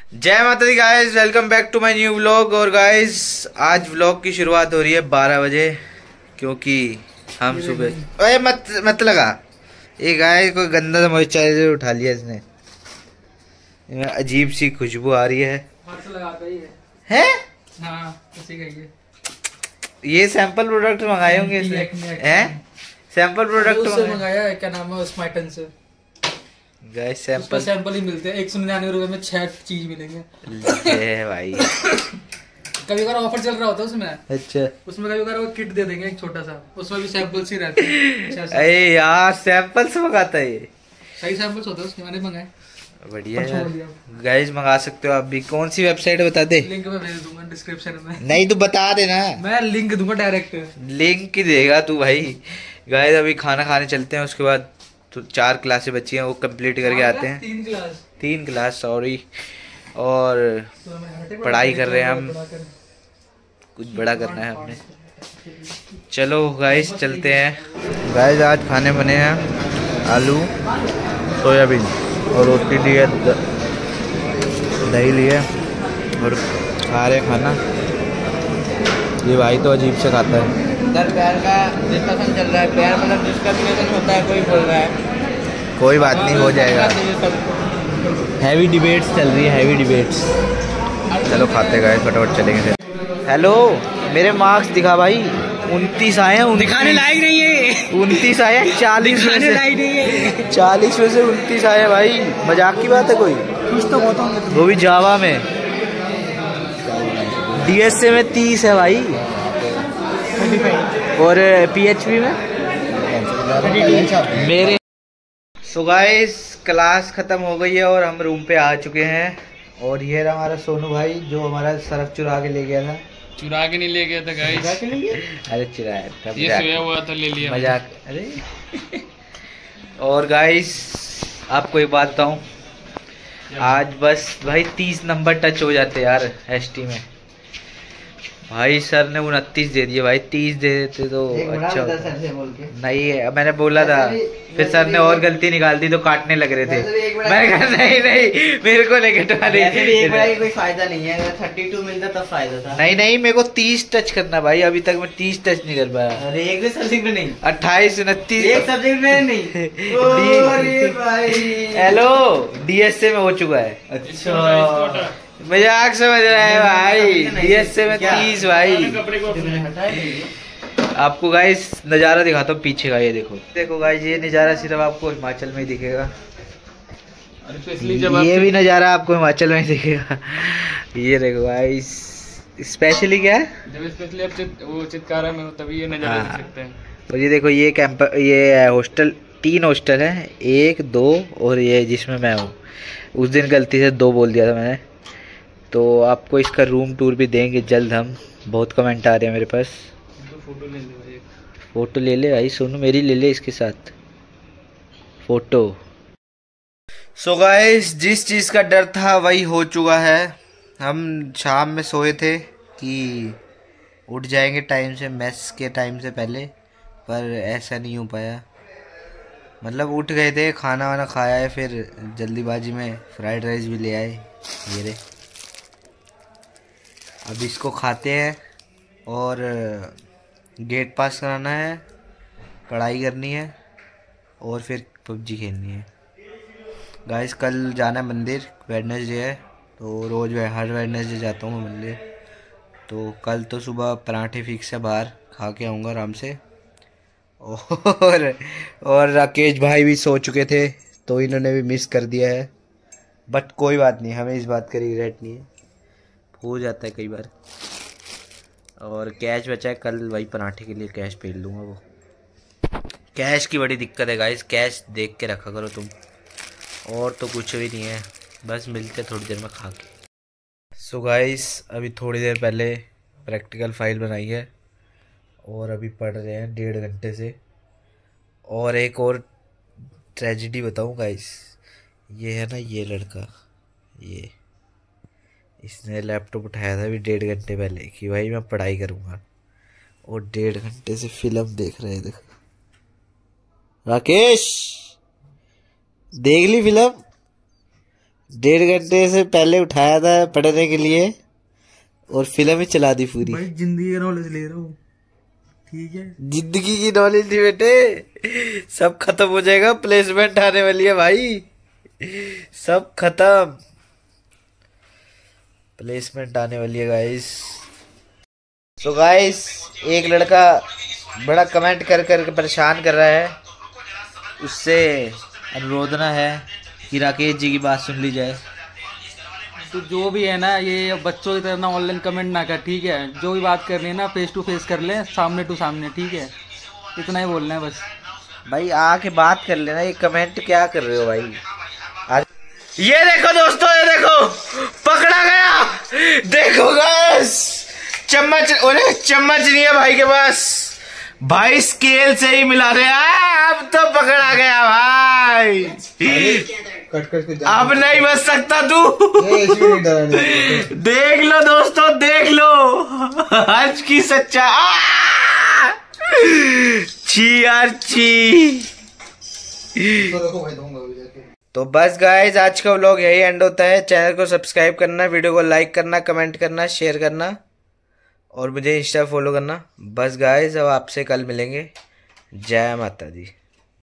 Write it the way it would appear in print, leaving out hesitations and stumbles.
जय माता दी guys, welcome back to my new vlog. और गाइस आज व्लॉग की शुरुआत हो रही है 12 बजे, क्योंकि हम सुबह ओए मत लगा। ये गाय कोई गंदा सा मॉइस्चराइजर उठा लिया इसने, अजीब सी खुशबू आ रही है। हैं? हाँ, उसी का ही है। ये सैंपल प्रोडक्ट मंगाए होंगे इसने, हैं? सैंपल प्रोडक्ट मंगाया है, क्या नाम है स्मार्टन से। गाइस सैंपल ही मिलते हैं, 199 में 6 चीज मिलेंगे। भाई कभी कभार ऑफर चल रहा होता है उसमें। अच्छा, उसमें कभी कभार वो किट दे देंगे एक छोटा सा, उसमें भी सैंपल्स ही रहते हैं। अरे यार सैंपल्स मंगाता है ये, सही सैंपल्स होते हैं उसके, मैंने मंगाए। बढ़िया यार। गाइस मंगा सकते हो आप भी। कौन सी वेबसाइट बता दे? लिंक मैं भेज दूंगा डिस्क्रिप्शन में। नहीं तो बता देना, मैं लिंक दूंगा डायरेक्ट। लिंक ही देगा तू भाई। गाइस अभी खाना खाने चलते हैं, उसके बाद तो 4 क्लासें बची हैं, वो कंप्लीट करके आते हैं। 3 क्लास सॉरी। और पढ़ाई कर रहे हैं हम, कुछ बड़ा करना है हमने। चलो गाइस चलते हैं। गाइस आज खाने बने हैं आलू सोयाबीन और रोटी ली है, दही लिए और खा रहे खाना। ये भाई तो अजीब से खाता है। इधर पैर का डिस्कशन चल रहा है, पैर मतलब डिस्कशन होता है, कोई बोल रहा है। कोई बात नहीं, हो जाएगा। हैवी डिबेट्स चल रही है, हैवी डिबेट्स। चलो खाते गए, फटाफट चलेंगे। हेलो, मेरे मार्क्स दिखा भाई। 29 आए हैं। दिखाने लायक नहीं है। 29 आए हैं 40 में से। लायक नहीं है। 40 में से 29 आए हैं भाई, मजाक की बात है कोई? कुछ तो बहुत होंगे, वो भी जावा में। डीएसए में 30 है भाई, और पीएचपी में मेरे। सो गाइस क्लास खत्म हो गई है और हम रूम पे आ चुके हैं। और ये रहा हमारा सोनू भाई, जो हमारा सरफ चुरा के ले गया था। चुरा के नहीं ले गया था गाइस। अरे चुराया था, ये सोया हुआ था, ले लिया मजाक। अरे और गाइस आपको एक बात बताऊं, आज बस भाई 30 नंबर टच हो जाते यार एसटी में। भाई सर ने 29 दे दिए भाई, 30 दे देते तो अच्छा होता। सर से बोल के नहीं मैंने बोला था, फिर सर ने और गलती निकाल दी तो काटने लग रहे थे। मैंने कहा नहीं मेरे को नहीं कटवा रही। कोई फायदा नहीं है, अगर 32 मिलता तब फायदा था। नहीं मेरे को 30 टच करना भाई, अभी तक मैं 30 टच नहीं कर पाया। अरे एक भी सब्जेक्ट में नहीं, 28 29 एक सब्जेक्ट में नहीं। हेलो डीएसए में हो चुका है। अच्छा मजाक समझ रहा है भाई, डीएसए में 30 भाई। आपको गाइस नज़ारा दिखाता हूँ पीछे का, ये देखो गाइस, ये नज़ारा सिर्फ आपको हिमाचल में ही दिखेगा। ये भी नज़ारा आपको हिमाचल में ही दिखेगा। ये देखो गाइस, स्पेशली क्या है, जब स्पेशली आप वो चित्कारा में हो तभी ये नजारा देख सकते हैं। तो ये देखो, ये कैंप, ये हॉस्टल, 3 हॉस्टल है, 1 2 और ये जिसमें मैं हूँ। उस दिन गलती से 2 बोल दिया था मैंने। तो आपको इसका रूम टूर भी देंगे जल्द हम। बहुत कमेंट आ रहे हैं मेरे पास। फोटो ले ले भाई सोनू, मेरी ले ले इसके साथ फोटो। सो गाइस जिस चीज़ का डर था वही हो चुका है। हम शाम में सोए थे कि उठ जाएंगे टाइम से, मेस के टाइम से पहले, पर ऐसा नहीं हो पाया। मतलब उठ गए थे, खाना वाना खाया है, फिर जल्दीबाजी में फ्राइड राइस भी ले आए। ये रे, अब इसको खाते हैं और गेट पास कराना है, पढ़ाई करनी है और फिर पबजी खेलनी है। गाइस कल जाना है मंदिर, वेडनेसडे है, तो रोज़ हर वेडनेसडे जाता हूँ मैं मंदिर। तो कल तो सुबह पराठे फिक्स है, बाहर खा के आऊँगा आराम से। और राकेश भाई भी सो चुके थे तो इन्होंने भी मिस कर दिया है, बट कोई बात नहीं, हमें इस बात का रिग्रेट नहीं है, हो जाता है कई बार। और कैश बचा है, कल भाई पराठे के लिए कैश भेज लूँगा। वो कैश की बड़ी दिक्कत है गाइस, कैश देख के रखा करो तुम, और तो कुछ भी नहीं है। बस मिलते थोड़ी देर में खा के। सो गाइस अभी थोड़ी देर पहले प्रैक्टिकल फाइल बनाई है और अभी पढ़ रहे हैं 1.5 घंटे से। और एक और ट्रेजिडी बताऊँ गाइस, ये है ना ये लड़का, ये इसने लैपटॉप उठाया था अभी 1.5 घंटे पहले कि भाई मैं पढ़ाई करूँगा, और 1.5 घंटे से फिल्म देख रहे हैं। देखो राकेश, देख ली फिल्म? 1.5 घंटे से पहले उठाया था पढ़ने के लिए और फिल्म ही चला दी पूरी। भाई जिंदगी का नॉलेज ले रहा हूँ, ठीक है। जिंदगी की नॉलेज थी बेटे, सब खत्म हो जाएगा, प्लेसमेंट आने वाली है भाई, सब खत्म, प्लेसमेंट आने वाली है गाइस। तो गाइस एक लड़का बड़ा कमेंट कर कर परेशान कर रहा है, उससे अनुरोधना है कि राकेश जी की बात सुन ली जाए। तो जो भी है ना, ये बच्चों की तरह ना ऑनलाइन कमेंट ना कर, ठीक है। जो भी बात करनी है ना फेस टू फेस कर ले, सामने टू सामने, ठीक है। इतना ही बोलना है बस। भाई आके बात कर लेना, ये कमेंट क्या कर रहे हो भाई। ये देखो दोस्तों, ये देखो पकड़ा गया, देखो गाइस चम्मच, अरे चम्मच नहीं है भाई के पास, भाई स्केल से ही मिला रहे हैं। अब तो पकड़ा गया भाई, अब नहीं बच सकता तू। देख लो दोस्तों, देख लो आज की सच्चाई। छी यार छी। तो बस गाइस आज का व्लॉग यही एंड होता है। चैनल को सब्सक्राइब करना, वीडियो को लाइक करना, कमेंट करना, शेयर करना और मुझे इंस्टा फॉलो करना। बस गाइस अब आपसे कल मिलेंगे। जय माता दी।